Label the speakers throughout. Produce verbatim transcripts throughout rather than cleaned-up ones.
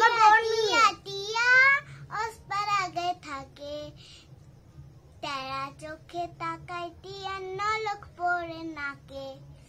Speaker 1: চোখে তাকাই টিয়া নলক পড়ে নাকে।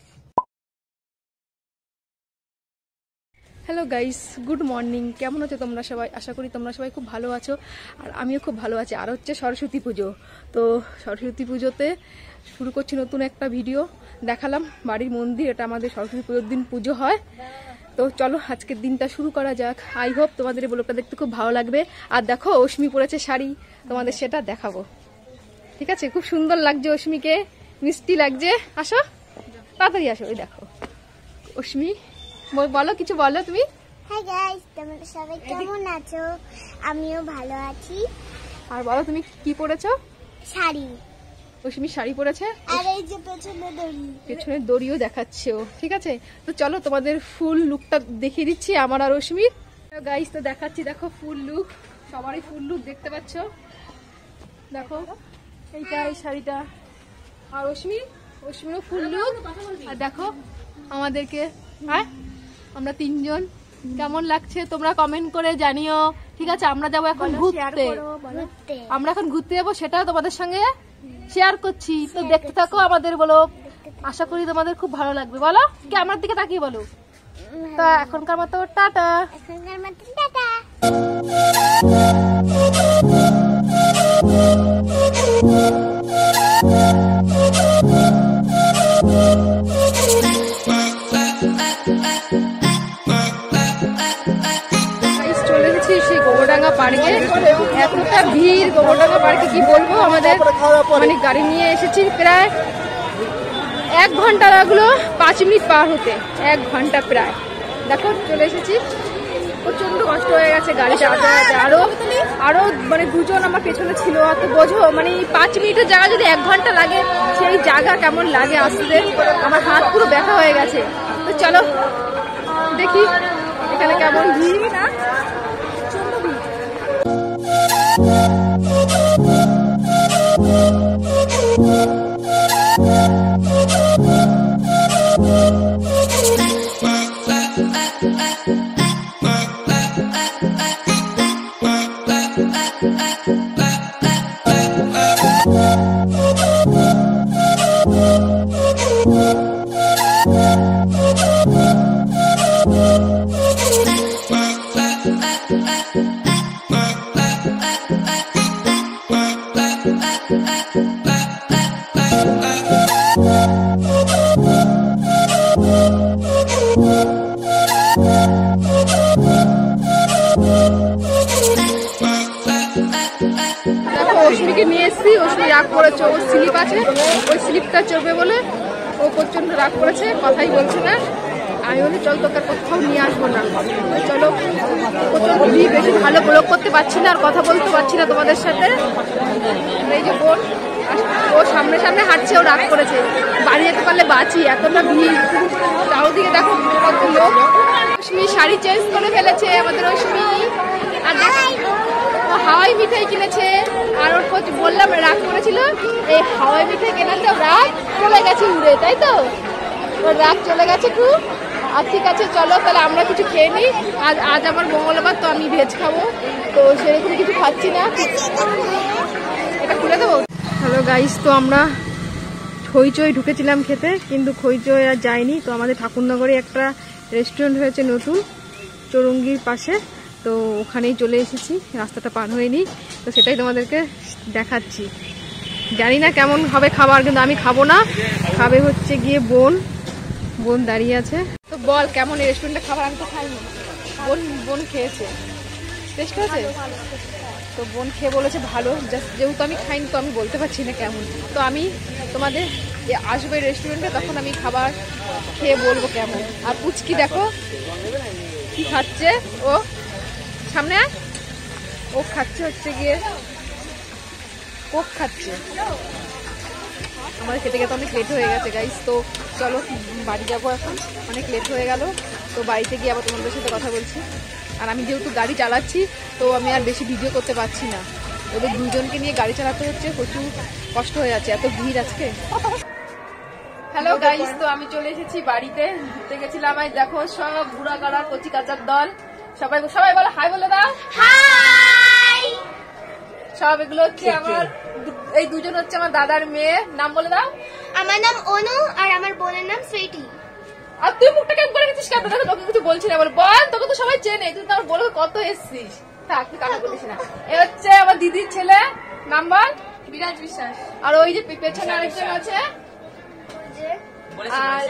Speaker 2: Hello guys, good morning. কেমন আছো তোমরা সবাই? আশা করি তোমরা সবাই খুব ভালো আছো, আর আমিও খুব ভালো আছি। আর হচ্ছে সরস্বতী পুজো, তো সরস্বতী পুজোতে শুরু করছি নতুন একটা ভিডিও। দেখালাম বাড়ির মন্দির, এটা আমাদের সরস্বতী পুজোর দিন পুজো হয়। তো চলো আজকের দিনটা শুরু করা যাক। আই হোপ তোমাদের এই ব্লগটা দেখতে খুব ভালো লাগবে। আর দেখো অশ্মি পরেছে শাড়ি, তোমাদের সেটা দেখাবো। ঠিক আছে, খুব সুন্দর লাগছে অশ্মিকে, মিষ্টি লাগছে। আসো তাড়াতাড়ি আসো। ওই দেখো অশ্মি, বলো কিছু বলো তুমি।
Speaker 1: হাই গাইস, তোমরা সবাই কেমন আছো? আমিও ভালো আছি।
Speaker 2: আর বলো তুমি কি পরেছো?
Speaker 1: শাড়ি।
Speaker 2: অশ্মি শাড়ি পরেছে,
Speaker 1: আর এই যে পেছনে দড়ি,
Speaker 2: পেছনে দড়িও দেখাচ্ছে ও। ঠিক আছে, তো চলো তোমাদের ফুল লুকটা দেখিয়ে দিচ্ছি আমার আর অশ্মির। গাইস তো দেখাচ্ছি, দেখো ফুল লুক, সবারই ফুল লুক দেখতে পাচ্ছ। দেখো এইটা, এই শাড়িটা, আর অশ্মি অশ্মিরও ফুল লুক। আর দেখো আমাদেরকে, হ্যাঁ আমরা তিনজন কেমন লাগছে তোমরা কমেন্ট করে জানিও। ঠিক আছে, আমরা যাবো এখন ঘুরতে। আমরা এখন ঘুরতে যাবো, সেটাও তোমাদের সঙ্গে শেয়ার করছি। তো দেখতে থাকো আমাদের ব্লগ, আশা করি তোমাদের খুব ভালো লাগবে। বলো কি, আমার দিকে তাকিয়ে বলো। তা এখনকার মতো টাটা।
Speaker 1: এখনকার মতো টাটা।
Speaker 2: চলে এসেছি সেই গোবরডাঙ্গা পার্কে। এতটা ভিড় গোবরডাঙ্গা পার্কে, কি বলবো। আমাদের মানে গাড়ি নিয়ে এসেছি, প্রায় এক ঘন্টা লাগলো পাঁচ মিনিট পার হতে, এক ঘন্টা প্রায়। দেখো চলে এসেছি, প্রচন্ড কষ্ট হয়ে গেছে গাড়িটা আস্তে। আরো আরো মানে দুজন আমার পেছনে ছিল। অত বোঝো, মানে পাঁচ মিনিটের জায়গা যদি এক ঘন্টা লাগে, সেই জায়গা কেমন লাগে আসতে। আমার হাত পুরো ব্যথা হয়ে গেছে। তো চলো দেখি এখানে কেমন ভিড়। না অশ্মিকে নিয়ে এসছি, অশ্মি রাগ করেছে। ওর স্লিপ আছে, ওই স্লিপটা চড়বে বলে ও প্রচন্ড রাগ করেছে, কথাই বলছে না। আমি বলি চল তোকে কোথাও নিয়ে আসবো না। চলো, প্রচন্ড ভিড়, বেশি ভালো ব্লগ করতে পারছি না, আর কথা বলতে পারছি না তোমাদের সাথে। এই যে বোন, ও সামনে সামনে হাঁটছে, ও রাগ করেছে। বাড়ি যেতে পারলে বাঁচি, এতটা ভিড়। চারদিকে দেখো কত লোক। অশ্মি শাড়ি চেঞ্জ করে ফেলেছে আমাদের অশ্মি। আর ও হাওয়াই মিঠাই কিনেছে, আর ওর কোচ বললাম রাগ করেছিল, এই হাওয়াই মিঠাই কেনাতে রাগ চলে গেছে উড়ে, তাই তো? ওর রাগ চলে গেছে খুব। আর ঠিক আছে চলো তাহলে আমরা কিছু খেয়ে নিই। আজ আজ আমার মঙ্গলবার, তো আমি ভেজ খাবো, তো সেরকম কিছু খাচ্ছি না। এটা খুলে দেবো। হ্যালো গাইস, তো আমরা খইচই ঢুকেছিলাম খেতে, কিন্তু খইচই আর যাইনি। তো আমাদের ঠাকুরনগরে একটা রেস্টুরেন্ট হয়েছে নতুন, চৌরঙ্গির পাশে, তো ওখানেই চলে এসেছি। রাস্তাটা পার হয়নি, তো সেটাই তোমাদেরকে দেখাচ্ছি। জানি না কেমন হবে খাবার, কিন্তু আমি খাবো না, খাবে হচ্ছে গিয়ে বোন। বোন দাঁড়িয়ে আছে। তো বল কেমন এই রেস্টুরেন্টে খাবার? আমি তো খাইনি, বোন বোন খেয়েছে। টেস্ট হয়েছে? তো বোন খেয়ে বলেছে ভালো। জাস্ট যেহেতু আমি খাইনি, তো আমি বলতে পারছি না কেমন। তো আমি তোমাদের আসবে রেস্টুরেন্টে, তখন আমি খাবার খেয়ে বলবো কেমন। আর পুচকি দেখো কি খাচ্ছে, ও সামনে ও খাচ্ছে হচ্ছে গিয়ে কোক খাচ্ছে। আমার খেতে খেতে অনেক লেট হয়ে গেছে গাইস। তো চলো বাড়ি যাবো এখন, অনেক লেট হয়ে গেল। তো বাড়িতে গিয়ে আবার তোমাদের সাথে কথা বলছি। আর আমি যেহেতু গাড়ি চালাচ্ছি, তো আমি আর বেশি ভিডিও করতে পারছি না। ওদের দুজনকে নিয়ে গাড়ি চালাতে হচ্ছে, প্রচুর কষ্ট হয়ে যাচ্ছে, এত ভিড় আজকে। হ্যালো গাইস, তো আমি চলে এসেছি বাড়িতে। ঘুরতে গেছিলাম, দেখো সব বুড়া কাড়া কচি কাচার দল সবাই সবাই বলো হাই বলে দাও।
Speaker 1: হাই।
Speaker 2: সব এগুলো হচ্ছে আমার, এই দুজন হচ্ছে আমার দাদার মেয়ে। নাম বলে দাও।
Speaker 1: আমার নাম অনু আর আমার বোনের নাম সুইটি।
Speaker 2: আর তুই মুখটা কেমন করে গেছিস কেন? দেখো তোকে কিছু বলছি না বল, বল তোকে তো সবাই চেনে, তুই তো আমার বলো কত এসছিস। থাক তুই কানে বলিস না। এ হচ্ছে আমার দিদির ছেলে, নাম বল। বিরাজ বিশ্বাস। আর ওই যে পেছনে আরেকজন আছে, আর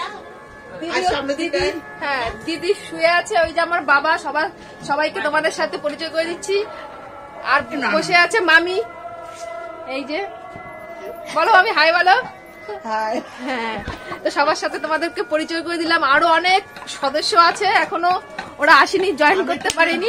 Speaker 2: দিদি, হ্যাঁ দিদি শুয়ে আছে। ওই যে আমার বাবা। সবার সবাইকে তোমাদের সাথে পরিচয় করে দিচ্ছি। আর বসে আছে মামি, এই যে বলো আমি হাই বলো। হ্যাঁ, তো সবার সাথে তোমাদেরকে পরিচয় করে দিলাম। আরো অনেক সদস্য আছে, এখনো ওরা আসেনি, জয়েন করতে পারেনি,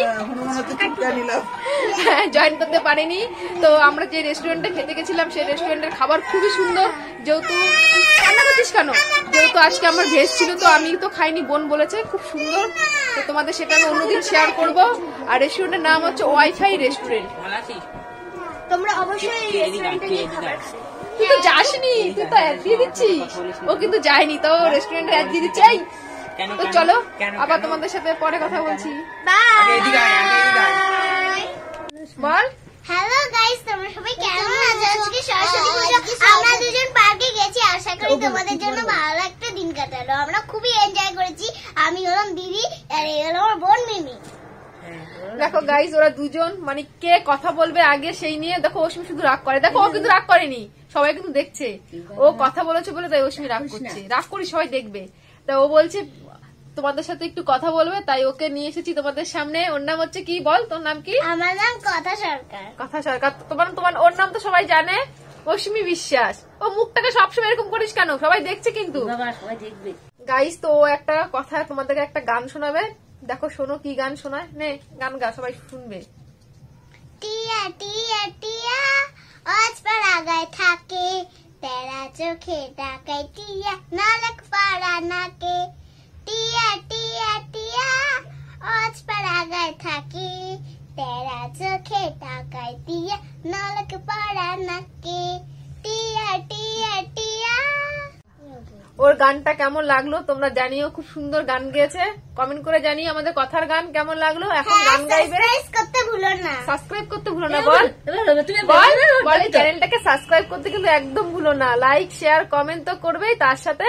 Speaker 2: জয়েন করতে পারেনি। তো আমরা যে রেস্টুরেন্টে খেতে গেছিলাম সেই রেস্টুরেন্টের খাবার খুবই সুন্দর। যেহেতু রান্না করছিস কেন, যেহেতু আজকে আমার ভেজ ছিল তো আমি তো খাইনি, বোন বলেছে খুব সুন্দর। তো তোমাদের সেটা আমি অন্যদিন শেয়ার করব। আর রেস্টুরেন্টের নাম হচ্ছে ওয়াইফাই রেস্টুরেন্ট।
Speaker 1: তোমরা অবশ্যই রেস্টুরেন্টে গিয়ে খাবার খাও।
Speaker 2: তুই তো যাসনি, তুই তো অ্যাড দিয়ে দিচ্ছিস। ও কিন্তু যায়নি, তো রেস্টুরেন্টে অ্যাড দিয়ে দিচ্ছে। তো চলো আবার তোমাদের সাথে পরে কথা বলছি। বল।
Speaker 1: হ্যালো গাইস, তোমরা সবাই কেমন আছো? আজকে সরস্বতী পূজা, আমরা দুজন পার্কে গেছি। আশা করি তোমাদের জন্য ভালো একটা দিন কাটালো। আমরা খুবই এনজয় করেছি। আমি হলাম দিদি আর এই হলো আমার বোন মিমি।
Speaker 2: দেখো গাইস, ওরা দুজন মানে কে কথা বলবে আগে সেই নিয়ে। দেখো অশ্মি শুধু রাগ করে, দেখো ও কিন্তু রাগ করেনি, সবাই কিন্তু দেখছে। ও কথা বলেছে বলে তাই অশ্মি রাগ করছে। রাগ করি সবাই দেখবে। তা ও বলছে তোমাদের সাথে একটু কথা বলবে, তাই ওকে নিয়ে এসেছি তোমাদের সামনে। ওর নাম হচ্ছে কি বল, তোর নাম কি?
Speaker 1: আমার নাম কথা সরকার।
Speaker 2: কথা সরকার। তোমার তোমার ওর নাম তো সবাই জানে, অশ্মি বিশ্বাস। ও মুখটাকে সবসময় এরকম করিস কেন? সবাই দেখছে কিন্তু। গাইস, তো ও একটা কথা তোমাদেরকে একটা গান শোনাবে। দেখো শোনো কি গান শোনায়। নে গান গা, সবাই শুনবে।
Speaker 1: টিয়া টিয়া টিয়া আজ পাড়া গায়ে থাকে, তেরা চোখে ডাকায় টিয়া নালক পাড়া নাকে। টিয়া টিয়া টিয়া আজ পাড়া গায়ে থাকে, তেরা চোখে ডাকায় টিয়া নালক পাড়া নাকে। টিয়া টিয়া টিয়া।
Speaker 2: ওর গানটা কেমন লাগলো তোমরা জানিও। খুব সুন্দর গান গেয়েছে, কমেন্ট করে জানিও আমাদের কথার গান কেমন লাগলো। এখন গান গাইবে।
Speaker 1: সাবস্ক্রাইব করতে ভুলো না।
Speaker 2: সাবস্ক্রাইব করতে ভুলো না। বল বল এই চ্যানেলটাকে সাবস্ক্রাইব করতে কিন্তু একদম ভুলো না। লাইক শেয়ার কমেন্ট তো করবেই, তার সাথে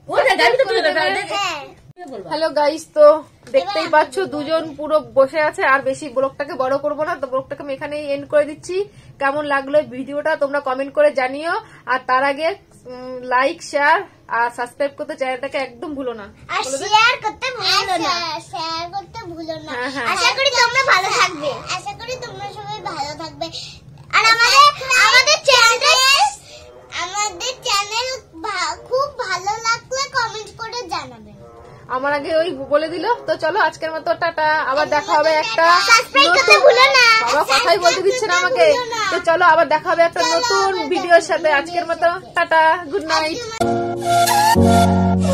Speaker 2: হ্যালো গাইস, তো দেখতেই পাচ্ছ দুজন পুরো বসে আছে। আর বেশি ব্লগটাকে বড় করবো না, তো ব্লগটাকে আমি এখানেই এন্ড করে দিচ্ছি। কেমন লাগলো ভিডিওটা তোমরা কমেন্ট করে জানিও। আর তার আগে লাইক শেয়ার আর সাবস্ক্রাইব করতে চ্যানেলটাকে একদম ভুলো না।
Speaker 1: আর শেয়ার করতে ভুলো না। শেয়ার করতে ভুলো না। আশা করি তোমরা ভালো থাকবে। আশা করি তোমরা সবাই ভালো থাকবে। আর আমাদের আমাদের চ্যানেল আমাদের চ্যানেল খুব ভালো লাগলে কমেন্ট করে জানাবেন।
Speaker 2: আমার আগে ওই বলে দিল। তো চলো আজকের মতো টাটা, আবার দেখা হবে একটা বাবা কথাই বলতে দিচ্ছে না আমাকে। তো চলো আবার দেখা হবে একটা নতুন ভিডিওর সাথে। আজকের মতো টাটা, গুড নাইট।